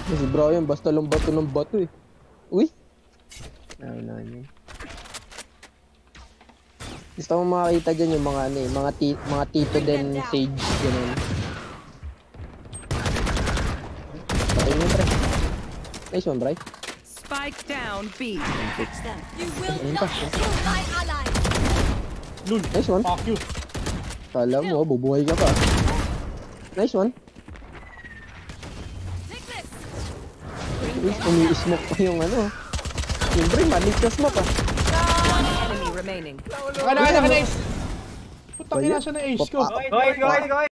Si Brian, basta lang bato ng bato eh. Uy! Ay, yun. Gusto mo makakita dyan yung mga ano eh, mga tito din sage, gano'n. Patay mo, pre. Nice one, Bri. Spike down, B. Fix them. You will not kill my ally. Lul. Nice one. Fuck you. Kala mo, bubuhay ka pa. Nice one. Umi-smoke pa yung ano. Yung Bri, malik ka smoke ah. Enemy remaining. Nice. Putang ina siya na ace ko. Go.